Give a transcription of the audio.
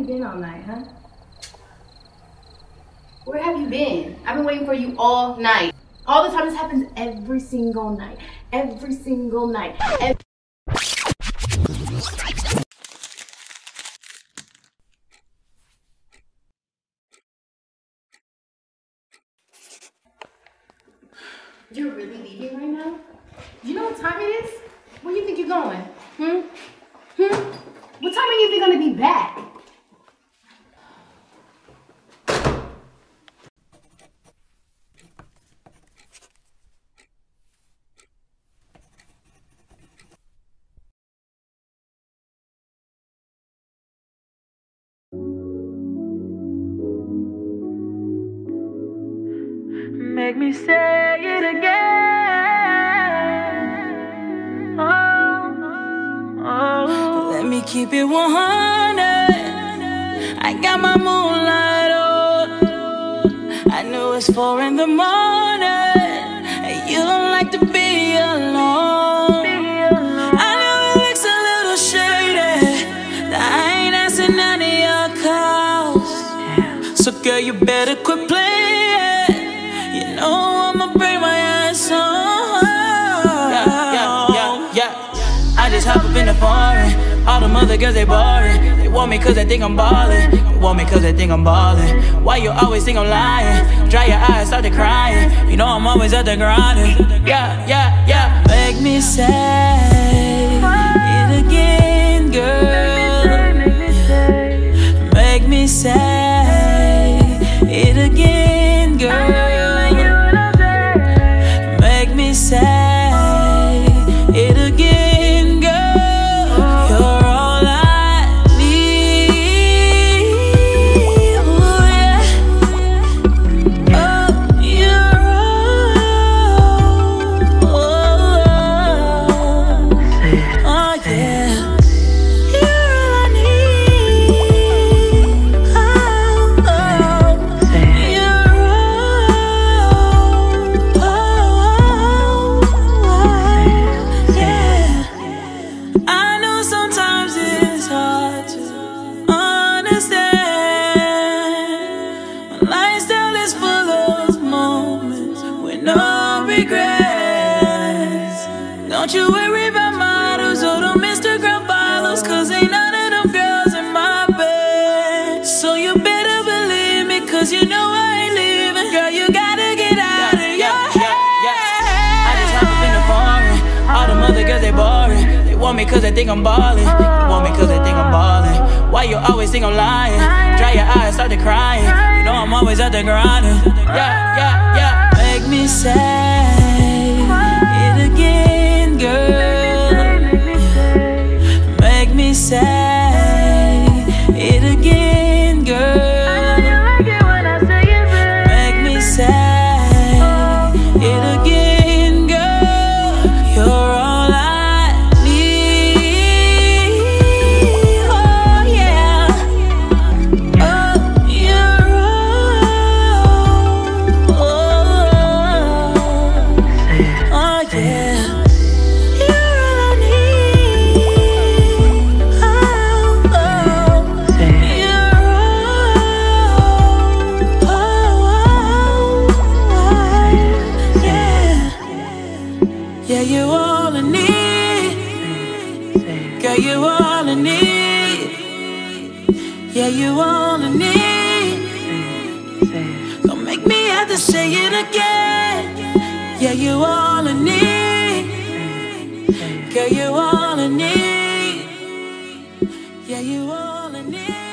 you been all night, huh? Where have you been? I've been waiting for you all night. All the time. This happens every single night. Every single night. You're really leaving right now? You know what time it is? Where do you think you're going? What time are you even gonna be back? Make me say it again. Oh. Let me keep it 100. I got my moonlight on. I know it's 4 in the morning, and you don't like to be alone. I know it looks a little shady, that I ain't answering none of your calls. So girl, you better quit playing. You know I'ma bring my ass on. Yeah. I just hop up in the foreign. All them other girls, they boring. They want me cause they think I'm ballin'. They want me cause they think I'm ballin'. Why you always think I'm lying? Dry your eyes, start to crying. You know I'm always at the grinding. Yeah. Make me say it again, girl. Make me say it again, girl. Say it again, girl. You're all I need. Oh yeah. Oh, you're all. Oh yeah. You're all I need. Oh, you're don't you worry about models or them Instagram follows, cause ain't none of them girls in my bed. So you better believe me, cause you know I ain't leaving. Girl, you gotta get out of your head. I just hop up in the foreign. All them other girls, they boring. They want me cause they think I'm ballin'. They want me cause they think I'm ballin'. Why you always think I'm lying? Dry your eyes, start to crying. You know I'm always out there grinding. Yeah. Make me say it again, girl. Make me say it again, girl. Make me say it again, girl. You're all I need. Oh yeah. Oh, you're all. Oh yeah. Yeah, you all I need. Girl, you all I need. Yeah, you all I need. Don't make me have to say it again. Yeah, you all I need. Girl, you all I need. Yeah, you all I need.